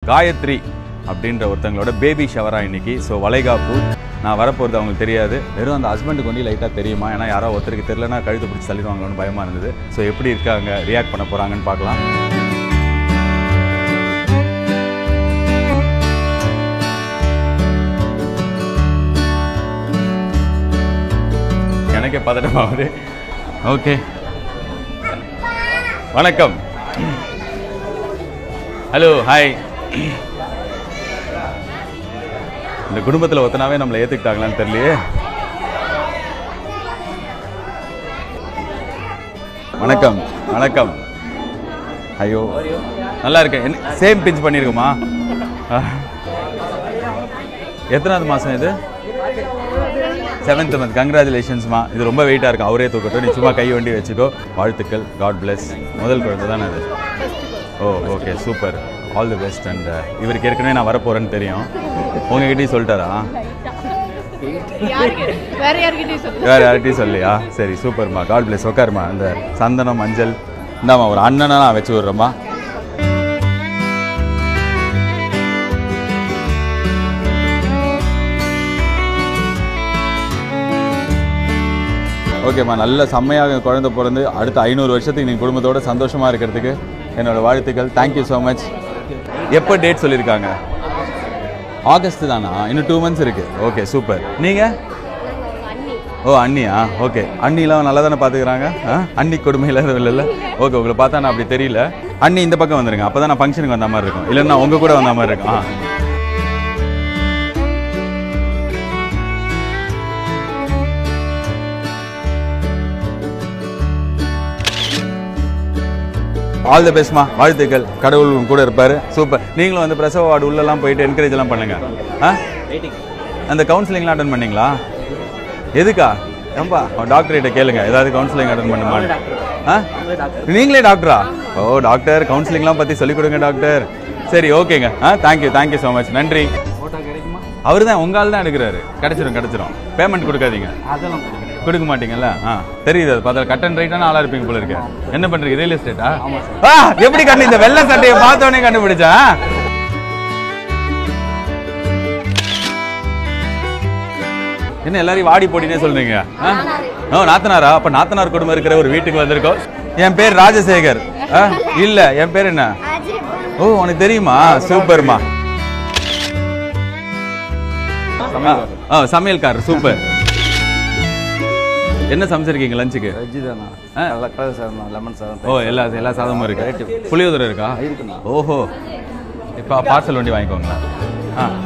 காயத்ரி அப்படின்ற ஒருத்தங்களோட பேபி ஷவரா இன்னைக்கு. ஸோ வளைகாப்பு நான் வரப்போகிறது அவங்களுக்கு தெரியாது. வெறும் அந்த ஹஸ்பண்டுக்கு ஒண்டி லைட்டாக தெரியுமா, ஏன்னா யாரோ ஒருத்தருக்கு தெரியலனா கழுத்து பிடிச்சி தள்ளிடுவாங்களோன்னு பயமாக இருந்தது. ஸோ எப்படி இருக்காங்க, ரியாக்ட் பண்ண போகிறாங்கன்னு பார்க்கலாம். எனக்கே பதட்டமாகுது. ஓகே, வணக்கம். Hello, hi. இந்த குடும்பத்தில் ஒத்தனாவே நம்மளை ஏற்றுக்கிட்டாங்களான்னு தெரியலையே. வணக்கம். வணக்கம். ஐயோ, நல்லா இருக்கேன். சேம் பிஞ்ச் பண்ணியிருக்குமா? எத்தனாவது மாதம் இது? 7th month. கங்க்ராச்சுலேஷன்ஸ்மா. இது ரொம்ப வெயிட்டாக இருக்கும், அவரே தூக்கட்டும். நீ சும்மா கை வண்டி வச்சுக்கோ. வாழ்த்துக்கள். God bless. முதல் குழந்தை தானே அது? ஓ, okay, super. All the best. And இவருக்கு ஏற்கனவே நான் வரப்போகிறேன்னு தெரியும். உங்ககிட்டயும் சொல்லிட்டாரா? வேற யார்கிட்டையும் சொல்லியா? சரி, சூப்பர்மா. God bless. உட்காருமா. அந்த சந்தனம் மஞ்சள் இந்தாம்மா, ஒரு அண்ணனா நான் வச்சு விட்றேம்மா. ஓகேம்மா, நல்ல செம்மையாக குழந்தை பிறந்து அடுத்த 500 வருஷத்துக்கு நீங்கள் குடும்பத்தோடு சந்தோஷமாக இருக்கிறதுக்கு என்னோடய வாழ்த்துக்கள். Thank you so much. எப்போ டேட் சொல்லியிருக்காங்க? ஆகஸ்ட் தானா? இன்னும் 2 months இருக்குது. Okay, super. நீங்கள்? ஓ, அண்ணியா? ஓகே. அண்ணிலாம் நல்லா தானே பார்த்துக்கிறாங்க? அண்ணி கொடுமையில் எதுவும் இல்லைல்ல? ஓகே, உங்களை பார்த்தா நான் அப்படி தெரியல. அண்ணி இந்த பக்கம் வந்துருங்க, அப்போ தான் நான் ஃபங்க்ஷனுக்கு வந்த மாதிரி இருக்கும். இல்லைன்னா உங்கள் கூட வந்த மாதிரி இருக்கும். ஆல் தி பெஸ்ட்மா. வாழ்த்துக்கள். கடவுள் கூட இருப்பார். சூப்பர். நீங்களும் வந்து பிரசவ வார்டு உள்ளெல்லாம் போயிட்டு என்கரேஜ் எல்லாம் பண்ணுங்க. அந்த கவுன்சிலிங்லாம் அட்டன் பண்ணீங்களா? எதுக்கா? ஏம்பா, டாக்டர்கிட்ட கேளுங்க, ஏதாவது கவுன்சிலிங் அட்டன் பண்ணுமான்னு. நீங்களே டாக்டரா? ஓ, டாக்டர் கவுன்சிலிங்லாம் பற்றி சொல்லிக் கொடுங்க டாக்டர். சரி, ஓகேங்க. Thank you, thank you so much. நன்றி. அவர் தான் உங்கள் ஆள் தான் எடுக்கிறாரு. கிடைச்சிரும். பேமெண்ட் கொடுக்காதீங்க. கொடுக்க மாட்டீங்கல்ல? தெரியுது. அது பார்த்தா கட் அண்ட் ரைட்டான ஆளாக இருப்பீங்க போல இருக்கு. என்ன பண்ணுறீங்க? ரியல் எஸ்டேட்டா? எப்படி கண்டு இந்த வெள்ளை சட்டையை பார்த்தோன்னே கண்டுபிடிச்சா? என்ன எல்லாரையும் வாடி போட்டினே சொல்றீங்க? நாத்தனாரா? அப்ப நாத்தனார் குடும்பம் இருக்கிற ஒரு வீட்டுக்கு வந்திருக்கோம். என் பேர் ராஜசேகர். இல்ல, என் பேர் என்ன? ஓ, உனக்கு தெரியுமா? சூப்பர்மா. சமையல்காரர். சூப்பர். என்ன சமைச்சிருக்கீங்க லஞ்சுக்கு? ஓ, எல்லா சாதமும் இருக்கு. புளியோதரை இருக்கா? ஓஹோ, இப்போ பார்சல் வண்டி வாங்கிக்கோங்களா?